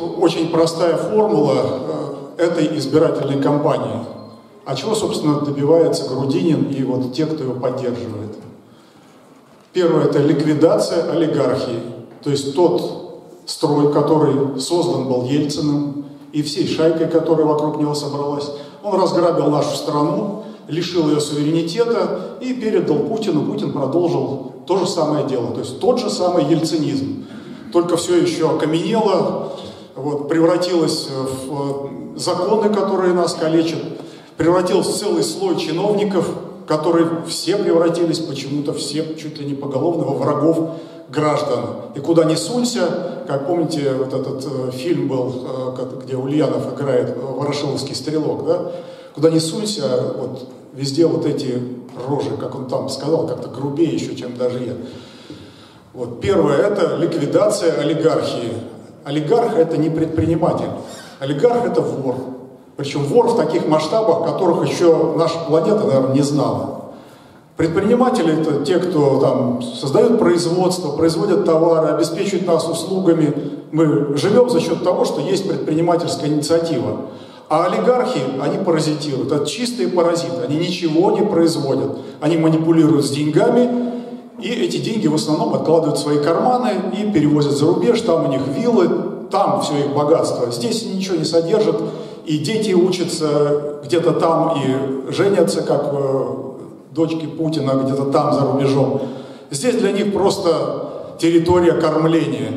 очень простая формула этой избирательной кампании. А чего, собственно, добивается Грудинин и вот те, кто его поддерживает? Первое – это ликвидация олигархии. То есть тот строй, который создан был Ельциным и всей шайкой, которая вокруг него собралась, он разграбил нашу страну, лишил ее суверенитета и передал Путину. Путин продолжил то же самое дело. То есть тот же самый ельцинизм. Только все еще окаменело, вот, превратилось в законы, которые нас калечат, превратился в целый слой чиновников, которые все превратились почему-то, все чуть ли не поголовно, во врагов граждан. И куда ни сунься, как помните, вот этот фильм был, где Ульянов играет «Ворошиловский стрелок», да? Куда ни сунься, вот, везде вот эти рожи, как он там сказал, как-то грубее еще, чем даже я. Вот. Первое – это ликвидация олигархии. Олигарх – это не предприниматель. Олигарх – это вор. Причем вор в таких масштабах, которых еще наша планета, наверное, не знала. Предприниматели – это те, кто там создают производство, производят товары, обеспечивают нас услугами. Мы живем за счет того, что есть предпринимательская инициатива. А олигархи, они паразитируют. Это чистые паразиты. Они ничего не производят. Они манипулируют с деньгами, и эти деньги в основном откладывают в свои карманы и перевозят за рубеж. Там у них виллы, там все их богатство. Здесь ничего не содержат. И дети учатся где-то там и женятся, как дочки Путина, где-то там за рубежом. Здесь для них просто территория кормления.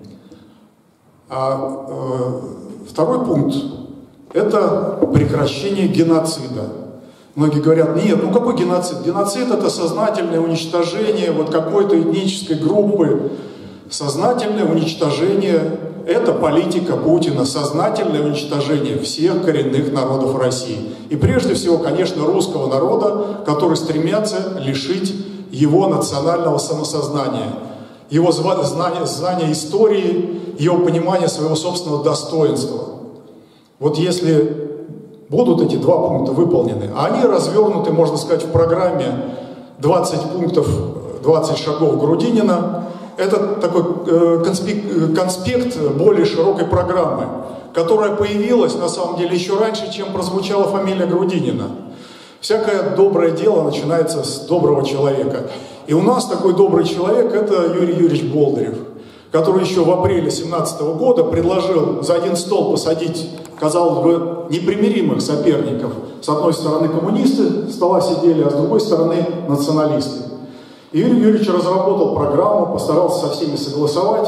Второй пункт – это прекращение геноцида. Многие говорят, нет, ну какой геноцид? Геноцид – это сознательное уничтожение вот какой-то этнической группы. Сознательное уничтожение – это политика Путина, сознательное уничтожение всех коренных народов России. И прежде всего, конечно, русского народа, который стремятся лишить его национального самосознания, его знания истории, его понимания своего собственного достоинства. Вот если будут эти два пункта выполнены, а они развернуты, можно сказать, в программе 20 пунктов, 20 шагов Грудинина, это такой конспект более широкой программы, которая появилась, на самом деле, еще раньше, чем прозвучала фамилия Грудинина. Всякое доброе дело начинается с доброго человека. И у нас такой добрый человек – это Юрий Юрьевич Болдырев, который еще в апреле 2017 года предложил за один стол посадить, казалось бы, непримиримых соперников. С одной стороны коммунисты стола сидели, а с другой стороны националисты. И Юрий Юрьевич разработал программу, постарался со всеми согласовать,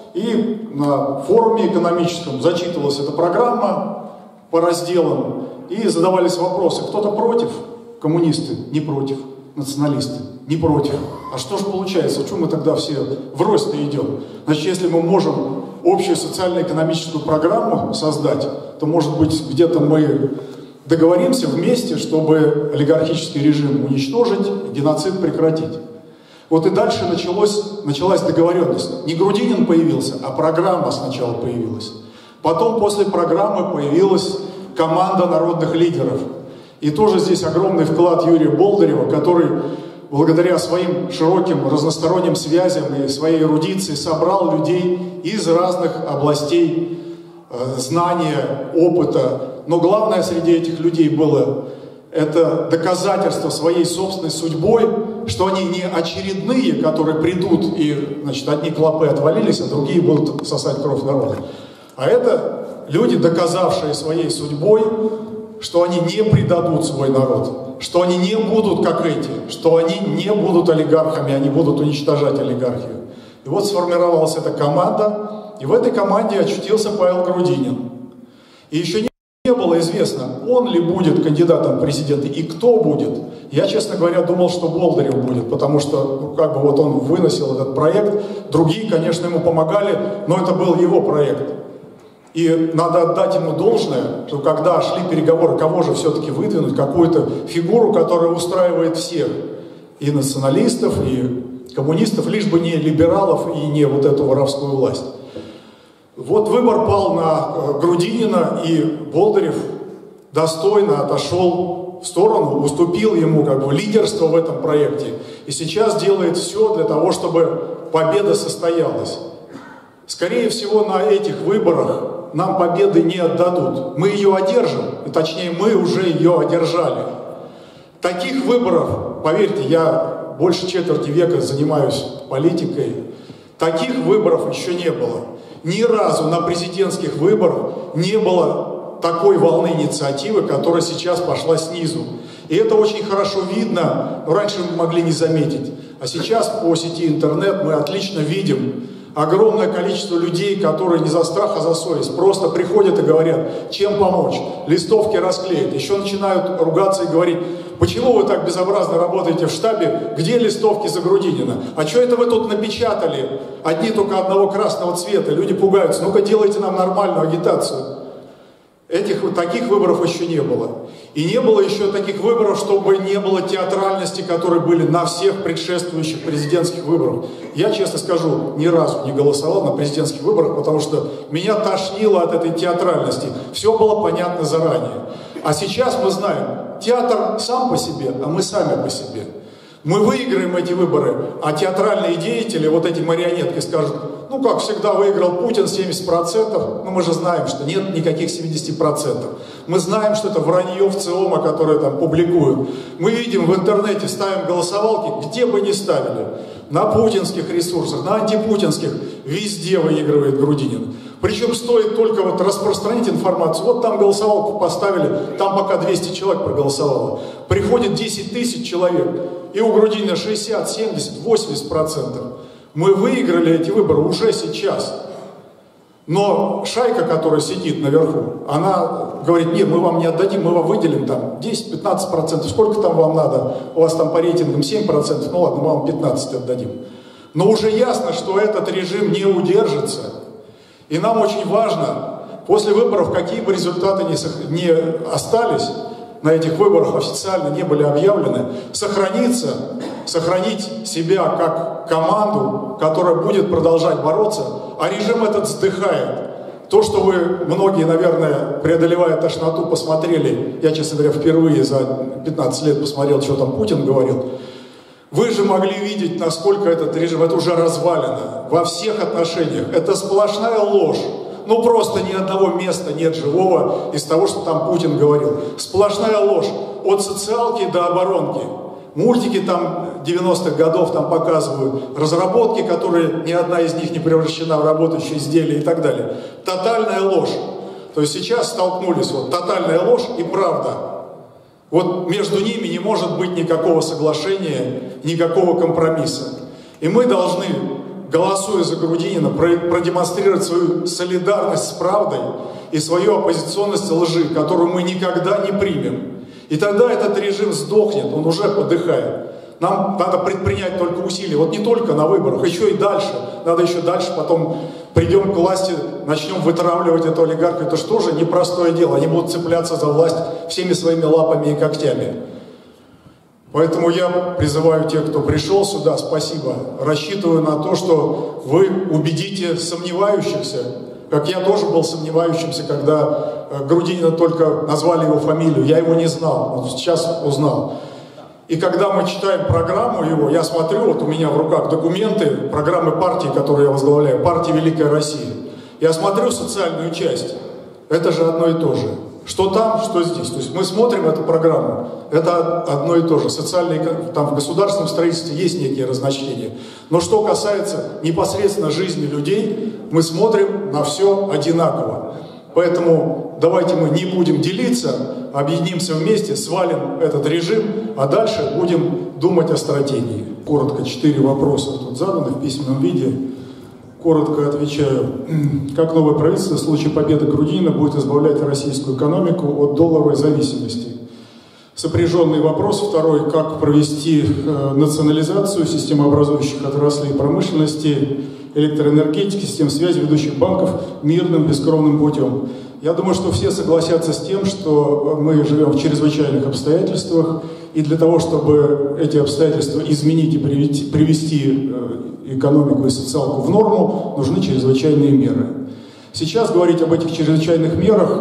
и на форуме экономическом зачитывалась эта программа по разделам, и задавались вопросы: кто-то против? Коммунисты не против, националисты не против. А что же получается? Почему мы тогда все врозь-то идем? Значит, если мы можем общую социально-экономическую программу создать, то, может быть, где-то мы договоримся вместе, чтобы олигархический режим уничтожить, геноцид прекратить. Вот и дальше началась договоренность. Не Грудинин появился, а программа сначала появилась. Потом после программы появилась команда народных лидеров. И тоже здесь огромный вклад Юрия Болдырева, который благодаря своим широким разносторонним связям и своей эрудиции собрал людей из разных областей знания, опыта. Но главное среди этих людей было это доказательство своей собственной судьбой, что они не очередные, которые придут и, значит, одни клопы отвалились, а другие будут сосать кровь народа. А это люди, доказавшие своей судьбой, что они не предадут свой народ, что они не будут как эти, что они не будут олигархами, они будут уничтожать олигархию. И вот сформировалась эта команда, и в этой команде очутился Павел Грудинин. И еще не было известно, он ли будет кандидатом в президенты и кто будет. Я, честно говоря, думал, что Болдырев будет, потому что, ну, как бы вот он выносил этот проект, другие, конечно, ему помогали, но это был его проект. И надо отдать ему должное, что когда шли переговоры, кого же все-таки выдвинуть, какую-то фигуру, которая устраивает всех, и националистов, и коммунистов, лишь бы не либералов и не вот эту воровскую власть. Вот выбор пал на Грудинина, и Болдырев достойно отошел в сторону, уступил ему как бы лидерство в этом проекте, и сейчас делает все для того, чтобы победа состоялась. Скорее всего, на этих выборах нам победы не отдадут. Мы ее одержим, и точнее мы уже ее одержали. Таких выборов, поверьте, я больше четверти века занимаюсь политикой, таких выборов еще не было. Ни разу на президентских выборах не было такой волны инициативы, которая сейчас пошла снизу. И это очень хорошо видно, но раньше мы могли не заметить. А сейчас по сети интернет мы отлично видим огромное количество людей, которые не за страх, а за совесть просто приходят и говорят, чем помочь, листовки расклеят, еще начинают ругаться и говорить, почему вы так безобразно работаете в штабе, где листовки за Грудинина, а что это вы тут напечатали, одни только одного красного цвета, люди пугаются, ну-ка делайте нам нормальную агитацию. Таких выборов еще не было. И не было еще таких выборов, чтобы не было театральности, которые были на всех предшествующих президентских выборах. Я, честно скажу, ни разу не голосовал на президентских выборах, потому что меня тошнило от этой театральности. Все было понятно заранее. А сейчас мы знаем, театр сам по себе, а мы сами по себе. Мы выиграем эти выборы, а театральные деятели, вот эти марионетки, скажут, ну, как всегда, выиграл Путин 70%, но мы же знаем, что нет никаких 70%. Мы знаем, что это вранье ВЦИОМа, которое там публикуют. Мы видим в интернете, ставим голосовалки, где бы ни ставили. На путинских ресурсах, на антипутинских, везде выигрывает Грудинин. Причем стоит только вот распространить информацию. Вот там голосовалку поставили, там пока 200 человек проголосовало. Приходит 10 тысяч человек, и у Грудинина 60, 70, 80%. Мы выиграли эти выборы уже сейчас. Но шайка, которая сидит наверху, она говорит, нет, мы вам не отдадим, мы вам выделим там 10-15%, сколько там вам надо, у вас там по рейтингам 7%, ну ладно, мы вам 15% отдадим. Но уже ясно, что этот режим не удержится. И нам очень важно, после выборов, какие бы результаты не остались, на этих выборах официально не были объявлены, сохранить себя как команду, которая будет продолжать бороться, а режим этот вздыхает. То, что вы, многие, наверное, преодолевая тошноту, посмотрели, я, честно говоря, впервые за 15 лет посмотрел, что там Путин говорил, вы же могли видеть, насколько этот режим, это уже развалено во всех отношениях, это сплошная ложь. Ну просто ни одного места нет живого из того, что там Путин говорил. Сплошная ложь. От социалки до оборонки. Мультики там 90-х годов там показывают. Разработки, которые ни одна из них не превращена в работающие изделия и так далее. Тотальная ложь. То есть сейчас столкнулись вот тотальная ложь и правда. Вот между ними не может быть никакого соглашения, никакого компромисса. И мы должны, голосуя за Грудинина, продемонстрировать свою солидарность с правдой и свою оппозиционность лжи, которую мы никогда не примем. И тогда этот режим сдохнет, он уже подыхает. Нам надо предпринять только усилия, вот не только на выборах, еще и дальше. Надо еще дальше, потом придем к власти, начнем вытравливать эту олигархию. Это же тоже непростое дело, они будут цепляться за власть всеми своими лапами и когтями. Поэтому я призываю тех, кто пришел сюда, спасибо, рассчитываю на то, что вы убедите сомневающихся, как я тоже был сомневающимся, когда Грудинина только назвали его фамилию, я его не знал, но сейчас узнал. И когда мы читаем программу его, я смотрю, вот у меня в руках документы, программы партии, которую я возглавляю, партии «Великая Россия». Я смотрю социальную часть, это же одно и то же. Что там, что здесь. То есть мы смотрим эту программу, это одно и то же. Социальные, там в государственном строительстве есть некие разночтения. Но что касается непосредственно жизни людей, мы смотрим на все одинаково. Поэтому давайте мы не будем делиться, объединимся вместе, свалим этот режим, а дальше будем думать о стратегии. Коротко 4 вопроса тут заданы в письменном виде. Коротко отвечаю. Как новое правительство в случае победы Грудинина будет избавлять российскую экономику от долларовой зависимости? Сопряженный вопрос. Второй. Как провести национализацию системообразующих отраслей промышленности, электроэнергетики, систем связи ведущих банков мирным, бескровным путем? Я думаю, что все согласятся с тем, что мы живем в чрезвычайных обстоятельствах, и для того, чтобы эти обстоятельства изменить и привести экономику и социалку в норму, нужны чрезвычайные меры. Сейчас говорить об этих чрезвычайных мерах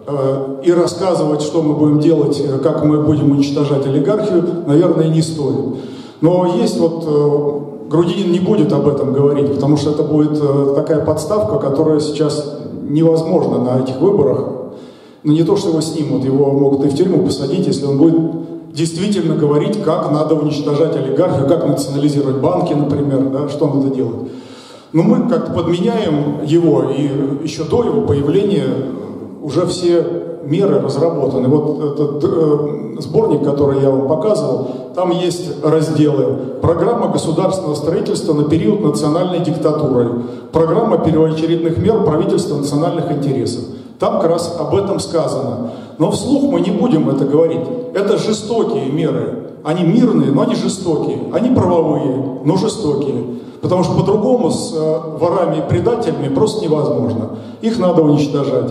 и рассказывать, что мы будем делать, как мы будем уничтожать олигархию, наверное, не стоит. Но есть вот Грудинин не будет об этом говорить, потому что это будет такая подставка, которая сейчас невозможна на этих выборах. Но не то, что его снимут, его могут и в тюрьму посадить, если он будет действительно говорить, как надо уничтожать олигархию, как национализировать банки, например, да, что надо делать. Но мы как-то подменяем его, и еще до его появления уже все меры разработаны. Вот этот сборник, который я вам показывал, там есть разделы: программа государственного строительства на период национальной диктатуры, программа первоочередных мер правительства национальных интересов. Там как раз об этом сказано. Но вслух мы не будем это говорить. Это жестокие меры. Они мирные, но они жестокие. Они правовые, но жестокие. Потому что по-другому с ворами и предателями просто невозможно. Их надо уничтожать.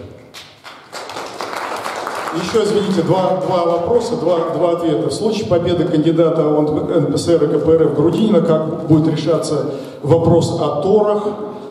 Еще, извините, два вопроса, два ответа. В случае победы кандидата от НПСР и КПРФ Грудинина, как будет решаться вопрос о торах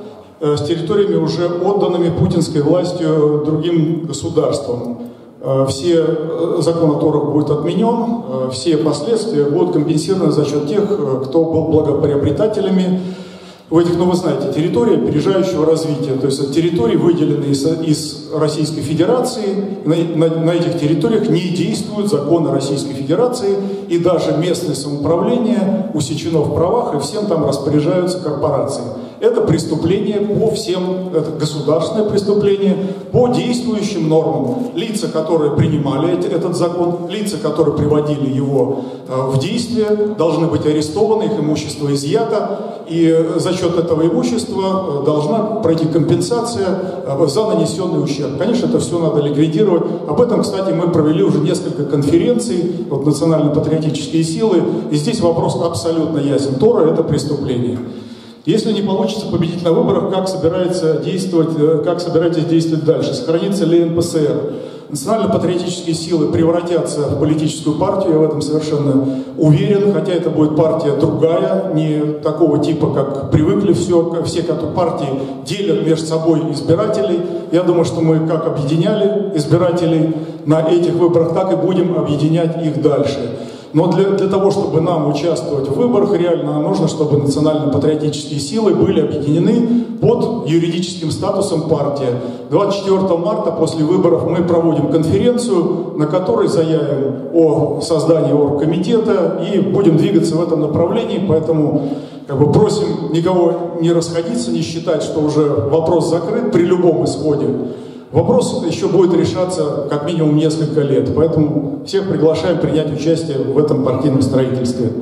с территориями, уже отданными путинской властью другим государствам? Все закон о торах будет отменен, все последствия будут компенсированы за счет тех, кто был благоприобретателями в этих, ну вы знаете, территории опережающего развития, то есть территории, выделенные из Российской Федерации, на этих территориях не действуют законы Российской Федерации, и даже местное самоуправление усечено в правах, и всем там распоряжаются корпорации. Это преступление по всем, это государственное преступление по действующим нормам. Лица, которые принимали этот закон, лица, которые приводили его в действие, должны быть арестованы, их имущество изъято, и за счет этого имущества должна пройти компенсация за нанесенный ущерб. Конечно, это все надо ликвидировать. Об этом, кстати, мы провели уже несколько конференций, вот национально-патриотические силы, и здесь вопрос абсолютно ясен. Тора – это преступление. Если не получится победить на выборах, как собираетесь действовать дальше? Сохранится ли НПСР? Национально-патриотические силы превратятся в политическую партию, я в этом совершенно уверен, хотя это будет партия другая, не такого типа, как привыкли все партии делят между собой избирателей. Я думаю, что мы как объединяли избирателей на этих выборах, так и будем объединять их дальше. Но для того, чтобы нам участвовать в выборах, реально нам нужно, чтобы национально-патриотические силы были объединены под юридическим статусом партия. 24 марта после выборов мы проводим конференцию, на которой заявим о создании оргкомитета и будем двигаться в этом направлении, поэтому просим никого не расходиться, не считать, что уже вопрос закрыт при любом исходе. Вопрос еще будет решаться как минимум несколько лет, поэтому всех приглашаем принять участие в этом партийном строительстве.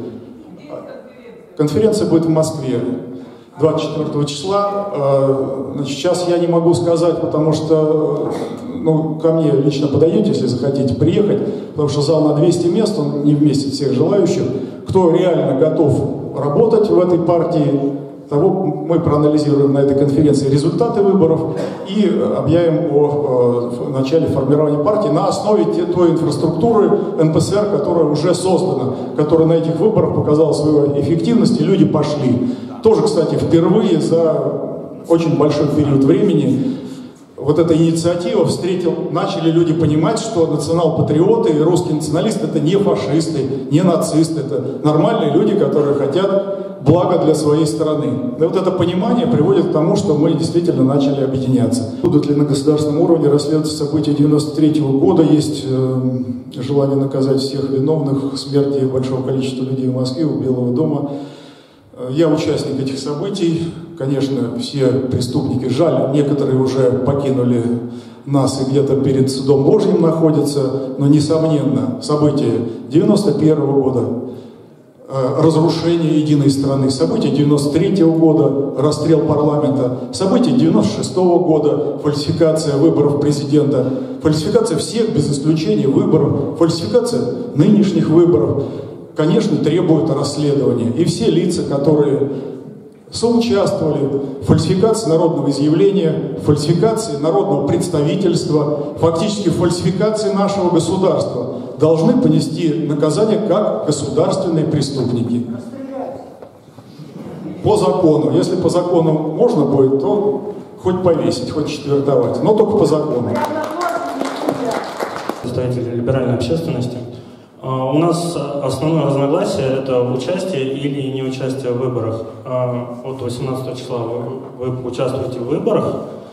Конференция будет в Москве 24 числа. Значит, сейчас я не могу сказать, потому что ко мне лично подойдете, если захотите приехать, потому что зал на 200 мест, он не вместит всех желающих. Кто реально готов работать в этой партии, того мы проанализируем на этой конференции результаты выборов и объявим о начале формирования партии на основе той инфраструктуры НПСР, которая уже создана, которая на этих выборах показала свою эффективность, и люди пошли. Тоже, кстати, впервые за очень большой период времени вот эта инициатива начали люди понимать, что национал-патриоты и русские националисты — это не фашисты, не нацисты, это нормальные люди, которые хотят блага для своей страны. И вот это понимание приводит к тому, что мы действительно начали объединяться. Будут ли на государственном уровне расследоваться события 1993 года? Есть желание наказать всех виновных в смерти большого количества людей в Москве, у Белого дома. Я участник этих событий. Конечно, все преступники, жаль, некоторые уже покинули нас и где-то перед судом Божьим находятся, но, несомненно, события 91 года, разрушение единой страны, события 93 года, расстрел парламента, события 96 года, фальсификация выборов президента, фальсификация всех без исключения выборов, фальсификация нынешних выборов, конечно, требуют расследования. И все лица, которые соучаствовали в фальсификации народного изъявления, фальсификации народного представительства, фактически фальсификации нашего государства, должны понести наказание как государственные преступники. По закону. Если по закону можно будет, то хоть повесить, хоть четвертовать, но только по закону. Представители либеральной общественности. У нас основное разногласие – это участие или неучастие в выборах. От 18 числа вы участвуете в выборах,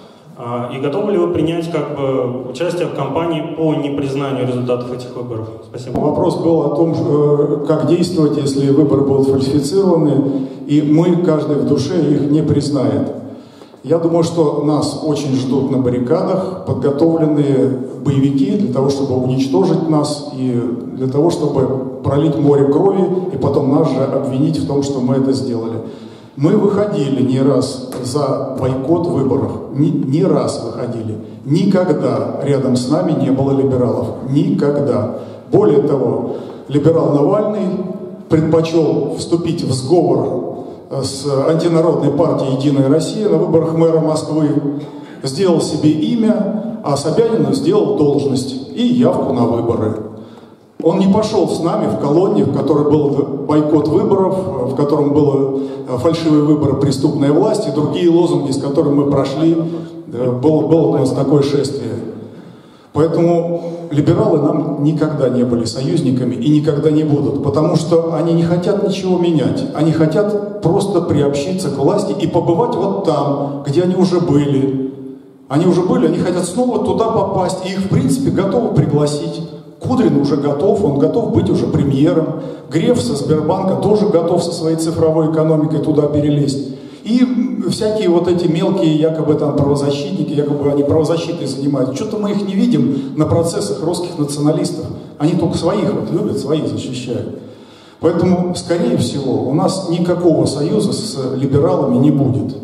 и готовы ли вы принять участие в кампании по непризнанию результатов этих выборов? Спасибо. Вопрос был о том, как действовать, если выборы будут фальсифицированы, и мы, каждый в душе, их не признает. Я думаю, что нас очень ждут на баррикадах подготовленные боевики для того, чтобы уничтожить нас и для того, чтобы пролить море крови и потом нас же обвинить в том, что мы это сделали. Мы выходили не раз за бойкот выборов, не раз выходили. Никогда рядом с нами не было либералов. Никогда. Более того, либерал Навальный предпочел вступить в сговор с антинародной партией «Единая Россия» на выборах мэра Москвы, сделал себе имя, а Собянину сделал должность и явку на выборы. Он не пошел с нами в колонне, в которой был бойкот выборов, в котором было фальшивые выборы, преступная власть и другие лозунги, с которыми мы прошли. Было у нас такое шествие. Поэтому либералы нам никогда не были союзниками и никогда не будут, потому что они не хотят ничего менять. Они хотят просто приобщиться к власти и побывать вот там, где они уже были. Они уже были, они хотят снова туда попасть, и их, в принципе, готовы пригласить. Кудрин уже готов, он готов быть уже премьером. Греф со Сбербанка тоже готов со своей цифровой экономикой туда перелезть. И всякие вот эти мелкие якобы там правозащитники, якобы они правозащитой занимаются. Что-то мы их не видим на процессах русских националистов. Они только своих вот любят, своих защищают. Поэтому, скорее всего, у нас никакого союза с либералами не будет.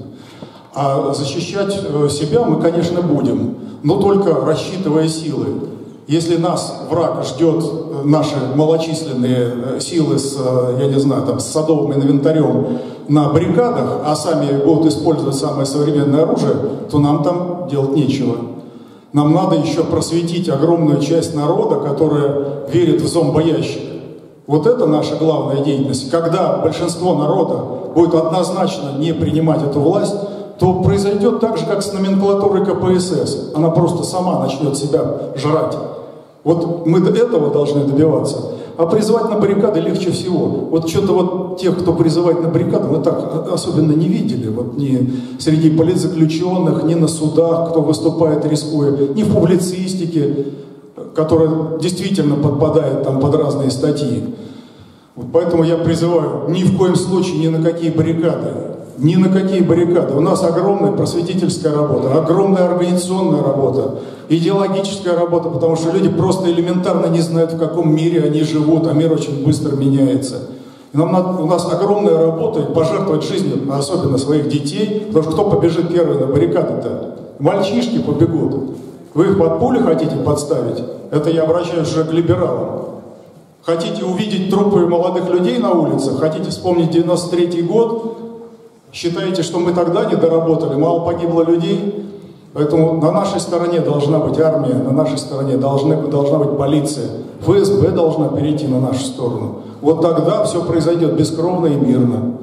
А защищать себя мы, конечно, будем, но только рассчитывая силы. Если нас враг ждет, наши малочисленные силы с, я не знаю, там, с садовым инвентарем на баррикадах, а сами будут использовать самое современное оружие, то нам там делать нечего. Нам надо еще просветить огромную часть народа, которая верит в зомбоящик. Вот это наша главная деятельность. Когда большинство народа будет однозначно не принимать эту власть, то произойдет так же, как с номенклатурой КПСС. Она просто сама начнет себя жрать. Вот мы до этого должны добиваться. А призывать на баррикады легче всего. Вот что-то вот тех, кто призывает на баррикады, мы так особенно не видели. Вот ни среди политзаключенных, ни на судах, кто выступает, рискуя, ни в публицистике, которая действительно подпадает там под разные статьи. Вот поэтому я призываю ни в коем случае ни на какие баррикады. Ни на какие баррикады. У нас огромная просветительская работа, огромная организационная работа, идеологическая работа, потому что люди просто элементарно не знают, в каком мире они живут, а мир очень быстро меняется. И у нас огромная работа, и пожертвовать жизнью, особенно своих детей, потому что кто побежит первый на баррикады-то? Мальчишки побегут. Вы их под пули хотите подставить? Это я обращаюсь уже к либералам. Хотите увидеть трупы молодых людей на улицах? Хотите вспомнить 93-й год? Считаете, что мы тогда не доработали, мало погибло людей? Поэтому на нашей стороне должна быть армия, на нашей стороне должна быть полиция. ФСБ должна перейти на нашу сторону. Вот тогда все произойдет бескровно и мирно.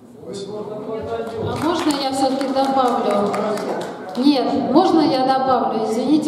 А можно я все-таки добавлю? Нет, можно я добавлю? Извините.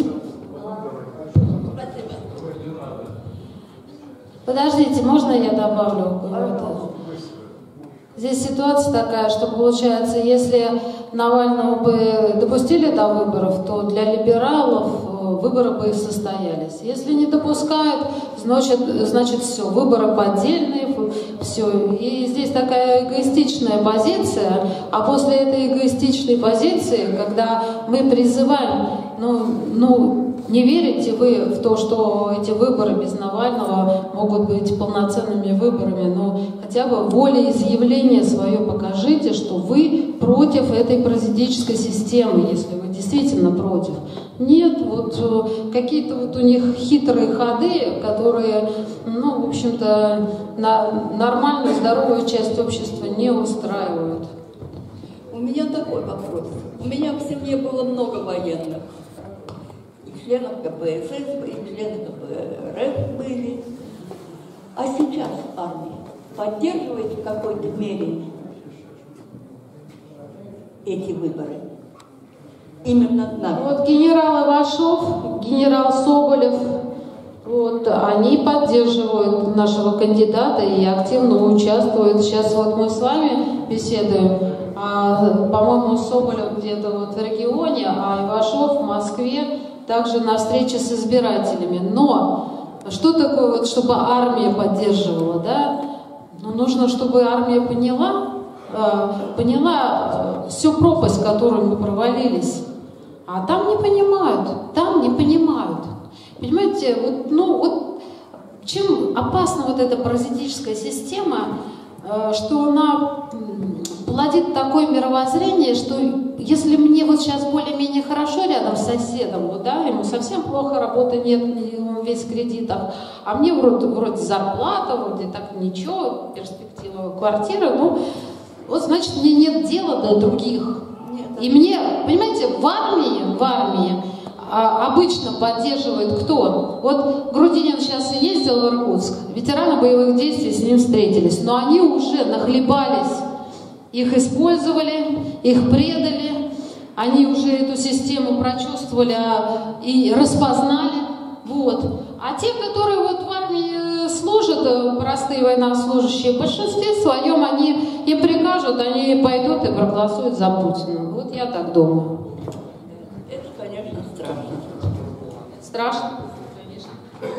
Подождите, можно я добавлю? Здесь ситуация такая, что получается, если Навального бы допустили до выборов, то для либералов выборы бы состоялись. Если не допускают, значит все, выборы поддельные, все. И здесь такая эгоистичная позиция, а после этой эгоистичной позиции, когда мы призываем, не верите вы в то, что эти выборы без Навального могут быть полноценными выборами, но хотя бы волеизъявление свое покажите, что вы против этой паразитической системы, если вы действительно против. Нет, вот какие-то вот у них хитрые ходы, которые, в общем-то, нормальную, здоровую часть общества не устраивают. У меня такой вопрос. У меня в семье было много военных. И членов КПСС, и членов КПРФ были. А сейчас армия поддерживает в какой-то мере эти выборы? Именно нами. Вот генерал Ивашов, генерал Соболев, Вот, они поддерживают нашего кандидата и активно участвуют. Сейчас вот мы с вами беседуем, по-моему, Соболев где-то вот в регионе, а Ивашов в Москве, также на встрече с избирателями. Но что такое, вот, чтобы армия поддерживала, да? Ну, нужно, чтобы армия поняла всю пропасть, в которую мы провалились. А там не понимают, Понимаете, чем опасна вот эта паразитическая система, что она плодит такое мировоззрение, что если мне вот сейчас более-менее хорошо рядом с соседом, вот, да, ему совсем плохо, работы нет, он весь в кредитах, а мне вроде зарплата, вроде так ничего, перспектива квартиры, ну, вот значит, мне нет дела до других. И мне, понимаете, в армии обычно поддерживает кто? Вот Грудинин сейчас ездил в Иркутск, ветераны боевых действий с ним встретились, но они уже нахлебались, их использовали, их предали, они уже эту систему прочувствовали и распознали, вот. А те, которые вот в армии служат, простые военнослужащие, в большинстве своем они им прикажут, они пойдут и проголосуют за Путина. Вот я так думаю. Это, конечно, страшно. Страшно? Конечно.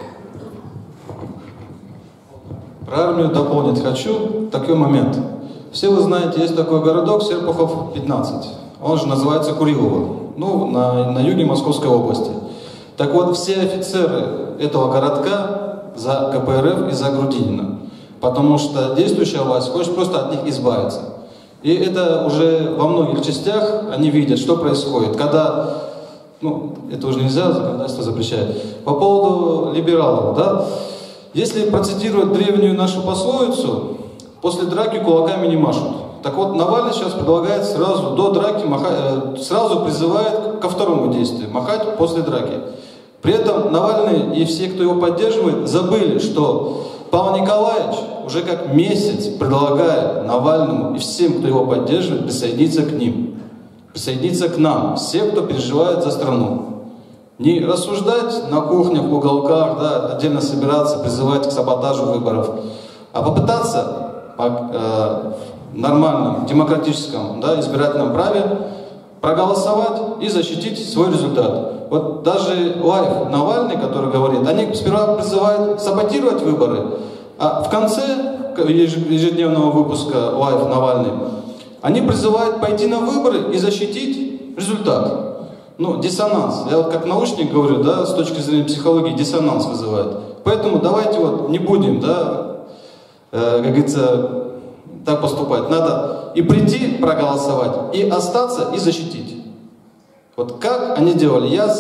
Про армию дополнить хочу такой момент. Все вы знаете, есть такой городок Серпухов 15. Он же называется Курилово. Ну, на юге Московской области. Так вот, все офицеры этого городка за КПРФ и за Грудинина. Потому что действующая власть хочет просто от них избавиться. И это уже во многих частях они видят, что происходит. Когда, ну, это уже нельзя, законодательство запрещает. По поводу либералов, да. Если процитировать древнюю нашу пословицу, после драки кулаками не машут. Так вот, Навальный сейчас предлагает сразу до драки сразу призывает ко второму действию, махать после драки. При этом Навальный и все, кто его поддерживает, забыли, что Павел Николаевич уже как месяц предлагает Навальному и всем, кто его поддерживает, присоединиться к ним. Присоединиться к нам, всем, кто переживает за страну. Не рассуждать на кухнях, в уголках, да, отдельно собираться, призывать к саботажу выборов, а попытаться в нормальном, демократическом, да, избирательном праве проголосовать и защитить свой результат. Вот даже Лайф Навальный, который говорит, они сперва призывают саботировать выборы, а в конце ежедневного выпуска Лайф Навальный они призывают пойти на выборы и защитить результат. Ну, диссонанс. Я вот как научник говорю, да, с точки зрения психологии, диссонанс вызывает. Поэтому давайте вот не будем, да, как говорится, так поступать. Надо и прийти проголосовать, и остаться, и защитить. Вот как они делали? Я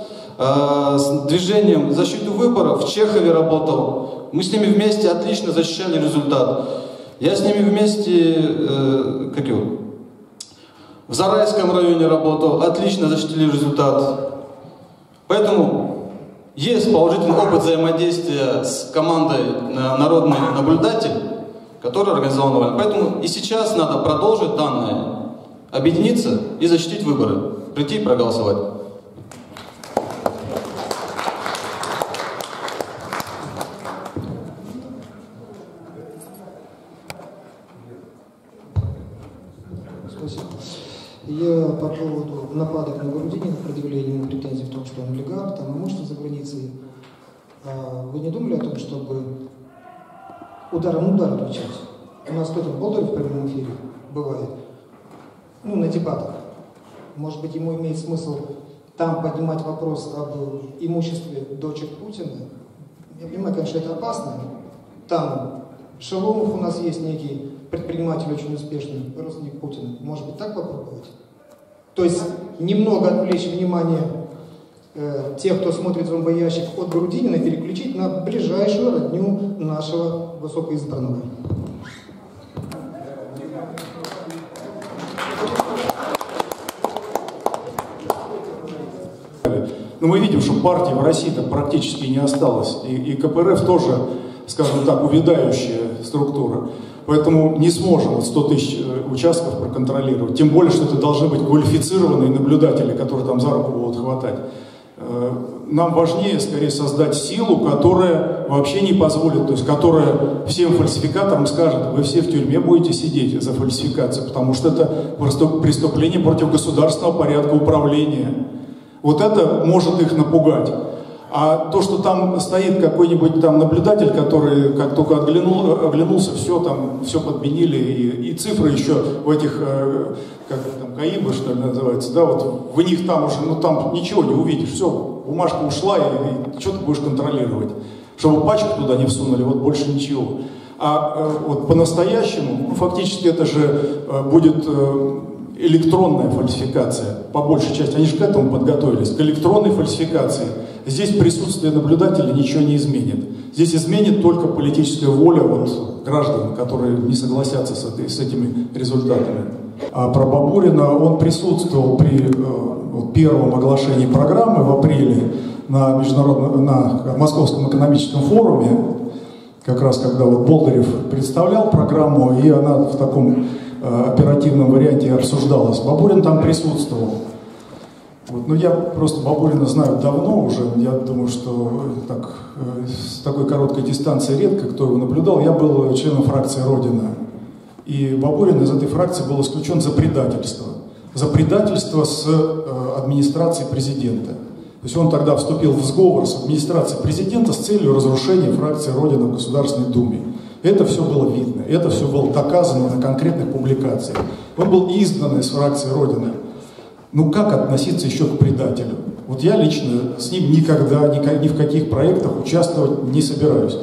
с движением защиты выборов в Чехове работал. Мы с ними вместе отлично защищали результат. Я с ними вместе, в Зарайском районе работал, отлично защитили результат. Поэтому есть положительный опыт взаимодействия с командой «Народный наблюдатель», который организовал Навальный. Поэтому и сейчас надо продолжить данное, объединиться и защитить выборы, прийти и проголосовать. Спасибо. Я по поводу нападок на Грудинина, предъявления ему претензий в том, что он олигарх, там имущество за границей. Вы не думали о том, чтобы удар отвечать? У нас кто-то Болдырев в прямом эфире бывает, ну, на дебатах. Может быть, ему имеет смысл там поднимать вопрос об имуществе дочек Путина. Я понимаю, конечно, это опасно. Там Шеломов у нас есть некий предприниматель очень успешный, родственник Путина. Может быть, так попробовать? То есть немного отвлечь внимание тех, кто смотрит зомбоящик от Грудинина, переключить на ближайшую родню нашего высокоизбранного. Но мы видим, что партий в России-то практически не осталось. И КПРФ тоже, скажем так, увядающая структура. Поэтому не сможем 100 тысяч участков проконтролировать. Тем более, что это должны быть квалифицированные наблюдатели, которые там за руку будут хватать. нам важнее, скорее, создать силу, которая вообще не позволит, то есть которая всем фальсификаторам скажет: вы все в тюрьме будете сидеть за фальсификацию, потому что это просто преступление против государственного порядка управления. Вот это может их напугать. А то, что там стоит какой-нибудь там наблюдатель, который как только оглянулся, все подменили, и цифры еще в этих, как там, КАИБы, что ли, называется, да, вот в них там уже, ну там ничего не увидишь, все, бумажка ушла, и что ты будешь контролировать? Чтобы пачку туда не всунули, вот больше ничего. А вот по-настоящему, ну, фактически это же будет электронная фальсификация, по большей части. Они же к этому подготовились, к электронной фальсификации. Здесь присутствие наблюдателя ничего не изменит. Здесь изменит только политическая воля вот граждан, которые не согласятся с этими результатами. А про Бабурина: он присутствовал при первом оглашении программы в апреле на Московском экономическом форуме, как раз когда вот Болдырев представлял программу, и она в таком оперативном варианте обсуждалась. Бабурин там присутствовал. Вот, но я просто Бабурина знаю давно уже, я думаю, что так, с такой короткой дистанции редко кто его наблюдал. Я был членом фракции «Родина», и Бабурин из этой фракции был исключен за предательство. За предательство с администрацией президента. То есть он тогда вступил в сговор с администрацией президента с целью разрушения фракции «Родина» в Государственной Думе. Это все было видно, это все было доказано на конкретных публикациях. Он был изгнан из фракции «Родина». Ну как относиться еще к предателю? Вот я лично с ним никогда, ни в каких проектах участвовать не собираюсь.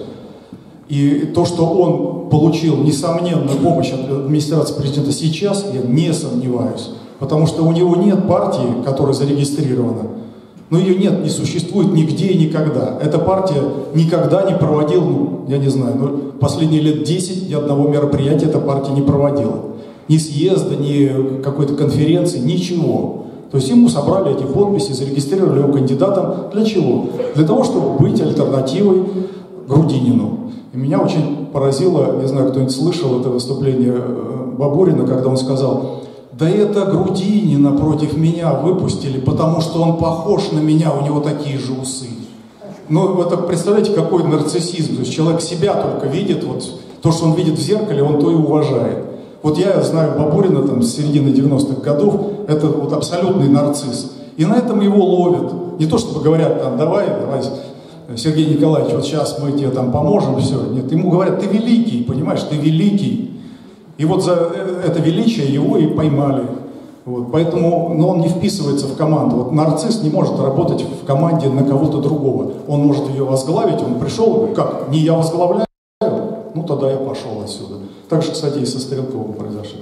И то, что он получил несомненную помощь от администрации президента сейчас, я не сомневаюсь. Потому что у него нет партии, которая зарегистрирована. Но ее нет, не существует нигде и никогда. Эта партия никогда не проводила, ну, я не знаю, последние лет 10 ни одного мероприятия эта партия не проводила. Ни съезда, ни какой-то конференции, ничего. То есть ему собрали эти подписи, зарегистрировали его кандидатом. Для чего? Для того, чтобы быть альтернативой Грудинину. И меня очень поразило, не знаю, кто-нибудь слышал это выступление Бабурина, когда он сказал: да это Грудинина против меня выпустили, потому что он похож на меня, у него такие же усы. Ну, это, представляете, какой нарциссизм. То есть человек себя только видит, вот то, что он видит в зеркале, он то и уважает. Вот я знаю Бабурина там, с середины 90-х годов, это вот абсолютный нарцисс. И на этом его ловят. Не то, чтобы говорят, там, давай, Сергей Николаевич, вот сейчас мы тебе там поможем, все. Нет, ему говорят: ты великий, понимаешь, ты великий. И вот за это величие его и поймали. Вот, поэтому, но он не вписывается в команду. Вот нарцисс не может работать в команде на кого-то другого. Он может ее возглавить, он пришел, как, не я возглавляю, ну тогда я пошел отсюда. Так же, кстати, и со Стрелковым произошло.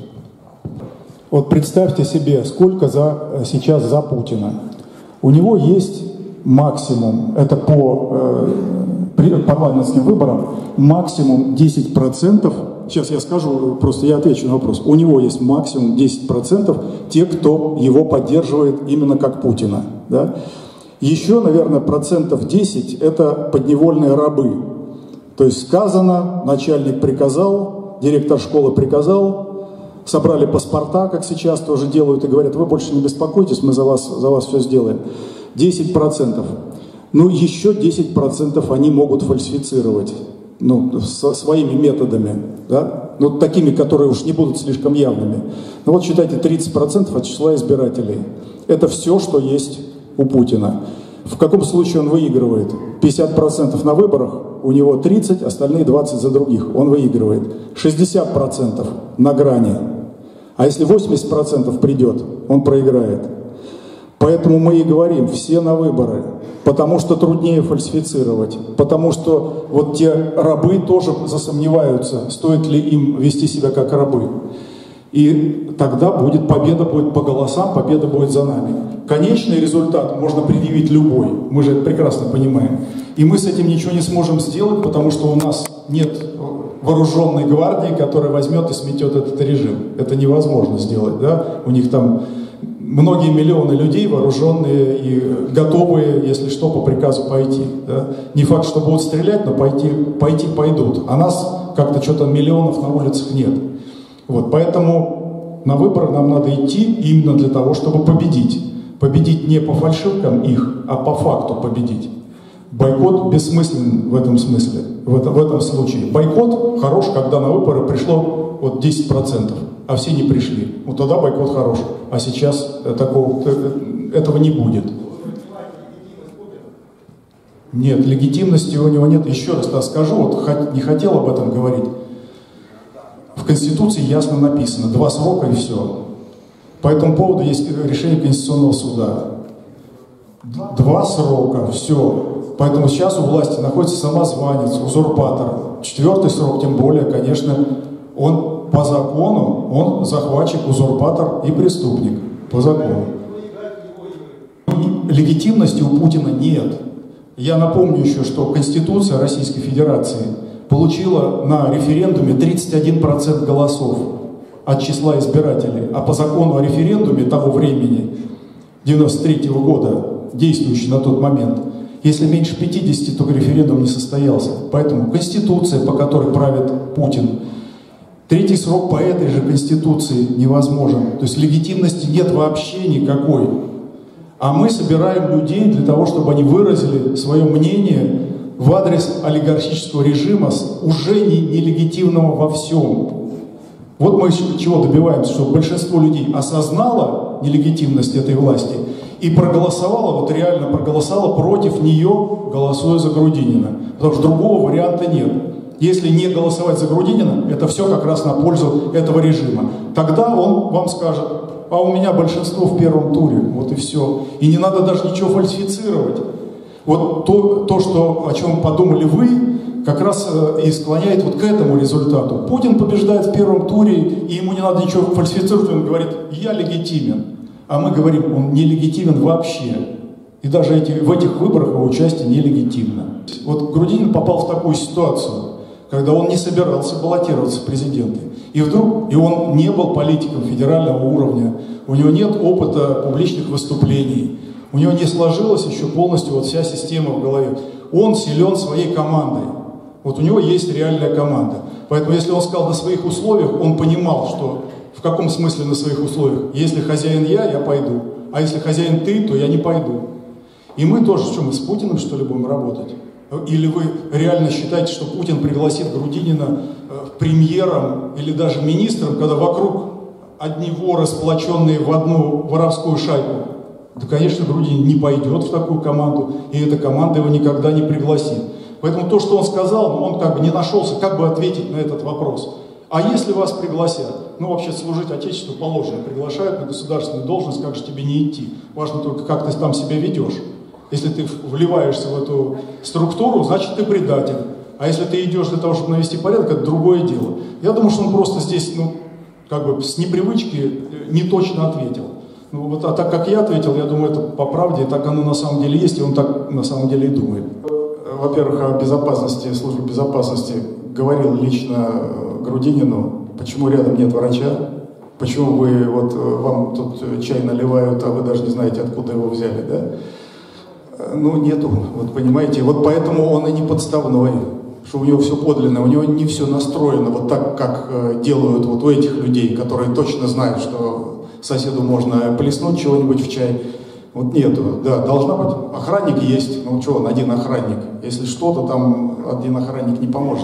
Вот представьте себе, сколько сейчас за Путина. У него есть максимум, это по парламентским выборам, максимум 10%. Сейчас я скажу, просто я отвечу на вопрос. У него есть максимум 10% тех, кто его поддерживает именно как Путина. Да? Еще, наверное, 10% это подневольные рабы. То есть сказано, начальник приказал, директор школы приказал, собрали паспорта, как сейчас тоже делают, и говорят: вы больше не беспокойтесь, мы за вас все сделаем. 10%. Ну, еще 10% они могут фальсифицировать. Ну, со своими методами, да? Ну, такими, которые уж не будут слишком явными. Ну, вот считайте, 30% от числа избирателей. Это все, что есть у Путина. В каком случае он выигрывает? 50% на выборах, у него 30%, остальные 20% за других. Он выигрывает. 60% на грани. А если 80% придет, он проиграет. Поэтому мы и говорим: все на выборы. Потому что труднее фальсифицировать. Потому что вот те рабы тоже засомневаются, стоит ли им вести себя как рабы. И тогда победа будет по голосам, победа будет за нами. Конечный результат можно предъявить любой, мы же это прекрасно понимаем. И мы с этим ничего не сможем сделать, потому что у нас нет вооруженной гвардии, которая возьмет и сметет этот режим. Это невозможно сделать, да? У них там многие миллионы людей, вооруженные и готовые, если что, по приказу пойти. Да? Не факт, что будут стрелять, но пойти пойдут. А нас как-то что-то миллионов на улицах нет. Вот, поэтому на выборы нам надо идти именно для того, чтобы победить. победить не по фальшивкам их, а по факту победить. Бойкот бессмыслен в этом смысле, в этом случае. Бойкот хорош, когда на выборы пришло вот 10%, а все не пришли. Вот тогда бойкот хорош. А сейчас этого не будет. Нет, легитимности у него нет. Еще раз скажу, вот не хотел об этом говорить. В Конституции ясно написано: 2 срока и все. По этому поводу есть решение Конституционного суда. 2 срока, все. Поэтому сейчас у власти находится самозванец, узурпатор. 4-й срок, тем более, конечно, он по закону, он захватчик, узурпатор и преступник. По закону. Легитимности у Путина нет. Я напомню еще, что Конституция Российской Федерации получила на референдуме 31% голосов от числа избирателей. А по закону о референдуме того времени, 93-го года, действующий на тот момент, если меньше 50, то референдум не состоялся. Поэтому Конституция, по которой правит Путин, 3-й срок по этой же Конституции невозможен. То есть легитимности нет вообще никакой. А мы собираем людей для того, чтобы они выразили свое мнение в адрес олигархического режима, уже нелегитимного во всем. Вот мы чего добиваемся, чтобы большинство людей осознало нелегитимность этой власти и проголосовало, вот реально проголосовало против нее, голосуя за Грудинина. Потому что другого варианта нет. Если не голосовать за Грудинина, это все как раз на пользу этого режима. Тогда он вам скажет: а у меня большинство в первом туре, вот и все. И не надо даже ничего фальсифицировать. Вот то, что, о чем подумали вы, как раз и склоняет вот к этому результату. Путин побеждает в первом туре, и ему не надо ничего фальсифицировать, он говорит: я легитимен. А мы говорим: он нелегитимен вообще. И даже в этих выборах его участие нелегитимно. Вот Грудинин попал в такую ситуацию, когда он не собирался баллотироваться в президенты. И вдруг, и он не был политиком федерального уровня, у него нет опыта публичных выступлений, у него не сложилась еще полностью вот вся система в голове. Он силен своей командой. Вот у него есть реальная команда. Поэтому если он сказал на своих условиях, он понимал, что в каком смысле на своих условиях. Если хозяин я пойду. А если хозяин ты, то я не пойду. И мы тоже, что мы с Путиным, что ли, будем работать? Или вы реально считаете, что Путин пригласит Грудинина премьером или даже министром, когда вокруг одни воры, сплоченные в одну воровскую шайку? Да, конечно, Грудинин не пойдет в такую команду, и эта команда его никогда не пригласит. Поэтому то, что он сказал, он как бы не нашелся, как бы ответить на этот вопрос. А если вас пригласят? Ну, вообще, служить Отечеству положено. Приглашают на государственную должность, как же тебе не идти? Важно только, как ты там себя ведешь. Если ты вливаешься в эту структуру, значит, ты предатель. А если ты идешь для того, чтобы навести порядок, это другое дело. Я думаю, что он просто здесь, как бы с непривычки не точно ответил. А так как я ответил, я думаю, это по правде, так оно на самом деле есть, и он так на самом деле и думает. Во-первых, о безопасности, службе безопасности говорил лично Грудинину, почему рядом нет врача, почему вам тут чай наливают, а вы даже не знаете, откуда его взяли, да? Нету, вот понимаете, вот поэтому он и не подставной, что у него все подлинно, у него не все настроено вот так, как делают вот у этих людей, которые точно знают, что соседу можно плеснуть чего-нибудь в чай. Вот нету, да, должна быть, охранник есть, что он один охранник, если что-то там один охранник не поможет.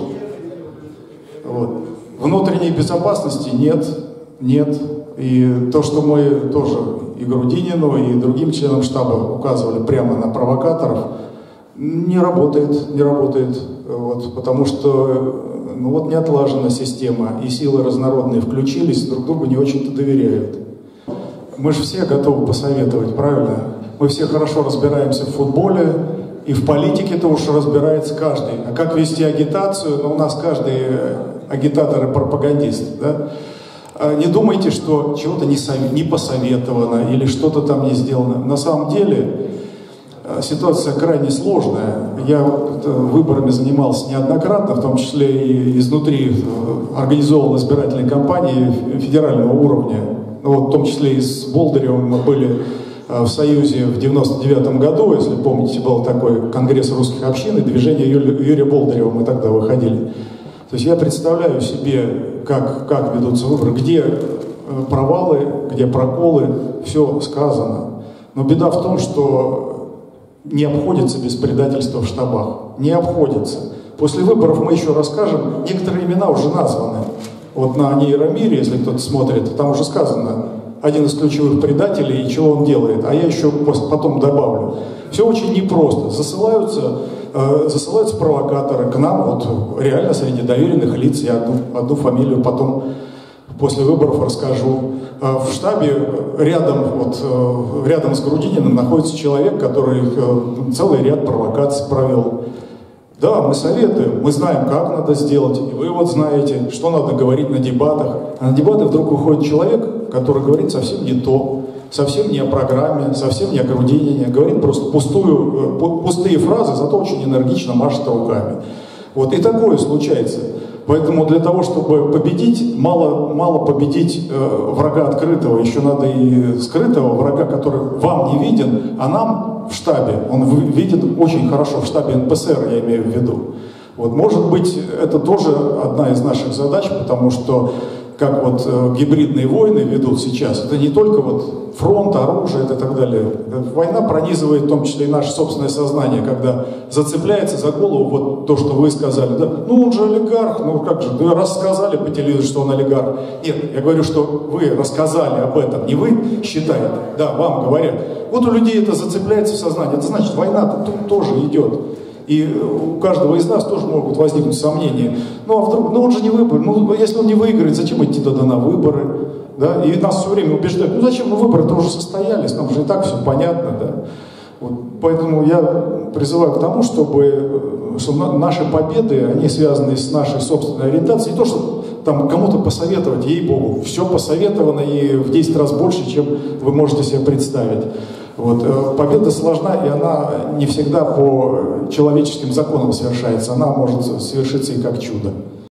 Вот. Внутренней безопасности нет, и то, что мы тоже и Грудинину, и другим членам штаба указывали прямо на провокаторов, не работает, вот, потому что не отлажена система, и силы разнородные включились, друг другу не очень-то доверяют. Мы же все готовы посоветовать, правильно? Мы все хорошо разбираемся в футболе, и в политике-то уж разбирается каждый. А как вести агитацию? У нас каждый агитатор и пропагандист, да? Не думайте, что чего-то не посоветовано или что-то там не сделано. На самом деле ситуация крайне сложная. Я выборами занимался неоднократно, в том числе и изнутри организовал избирательные кампании федерального уровня. В том числе и с Болдыревым мы были в Союзе в 99 году, если помните, был такой конгресс русских общин, и движение Юрия Болдырева мы тогда выходили. То есть я представляю себе, как ведутся выборы, где провалы, где проколы, все сказано. Но беда в том, что не обходится без предательства в штабах. Не обходится. После выборов мы еще расскажем, некоторые имена уже названы. Вот на нейромире, если кто-то смотрит, там уже сказано, один из ключевых предателей и чего он делает. А я еще потом добавлю. Все очень непросто. Засылаются провокаторы к нам, вот реально среди доверенных лиц, я одну фамилию потом после выборов расскажу. В штабе рядом с Грудининым находится человек, который целый ряд провокаций провел. Да, мы советуем, мы знаем, как надо сделать, и вы вот знаете, что надо говорить на дебатах. А на дебаты вдруг выходит человек, который говорит совсем не то, совсем не о программе, совсем не о Грудинине, говорит просто пустые фразы, зато очень энергично машет руками. Вот и такое случается. Поэтому для того, чтобы победить, мало победить врага открытого, еще надо и скрытого врага, который вам не виден, а нам в штабе, он виден очень хорошо, в штабе НПСР я имею в виду. Вот, может быть, это тоже одна из наших задач, потому что как вот гибридные войны ведут сейчас, это не только вот фронт, оружие и так далее. Война пронизывает в том числе и наше собственное сознание, когда зацепляется за голову вот то, что вы сказали. Да? Ну он же олигарх, ну как же, вы рассказали по телевизору, что он олигарх. Нет, я говорю, что вы рассказали об этом, не вы считаете, да, вам говорят. Вот у людей это зацепляется в сознании, это значит, война-то тут тоже идет. И у каждого из нас тоже могут возникнуть сомнения. Ну а вдруг, он же не выборы. Ну если он не выиграет, зачем идти тогда на выборы? Да? И нас все время убеждают, зачем, выборы-то уже состоялись, нам же и так все понятно. Да? Вот, поэтому я призываю к тому, чтобы наши победы, они связаны с нашей собственной ориентацией. Не то, что там кому-то посоветовать, ей-богу, все посоветовано и в 10 раз больше, чем вы можете себе представить. Вот. Победа сложна, и она не всегда по человеческим законам совершается. Она может совершиться и как чудо.